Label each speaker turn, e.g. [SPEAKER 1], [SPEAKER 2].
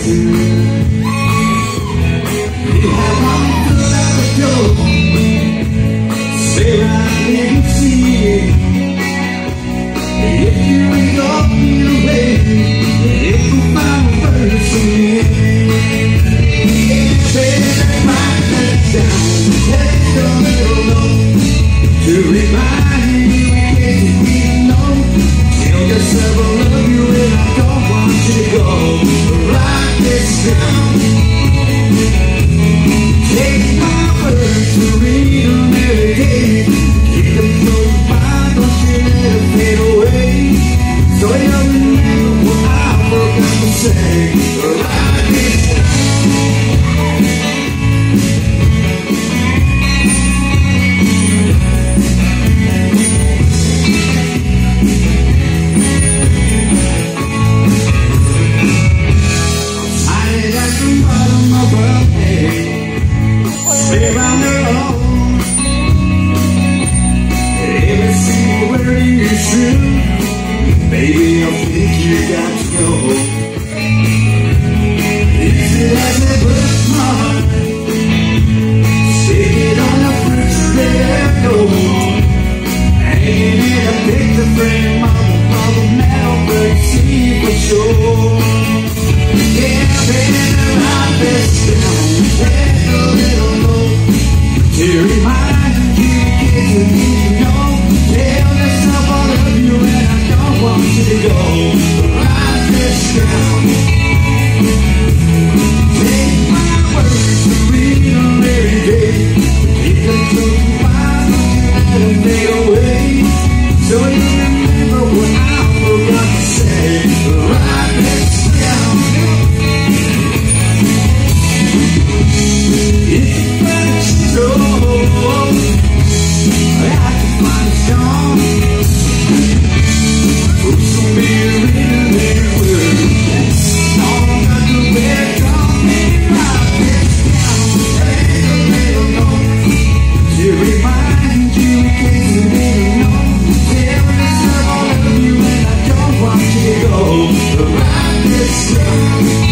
[SPEAKER 1] You have one foot out the door. Stay right here and see it. If you ain't walking away, it will find a person in. Yeah, baby, write that down. Take a little note to remind you in case you didn't know. Tell yourself I love you and I don't want you to go. Write this down. Take my words to read them every day. Keep them close by, don't you let them fade away. So you'll remember what I forgot to say. Write this down. Around her home, every single word is true. Baby, I think you got to go. Easy as a birthmark, stick it on the refrigerator door. Hanging in a picture frame on the metal see for sure. Yeah, baby, write this down. Take a little note to remind you kids that you know. Tell yourself I love you and I don't want you to go. Write this down. Take my words to read them every day. Keep them close to mind, don't you let them fade away. So you remember what I forgot to say. Write this down. If so, I can find a song. Put some beer in there with all I got to wear. Come and write this down. Take a little note to remind you in case you didn't know. Tell yourself I love you and I don't want you to go. Write this down.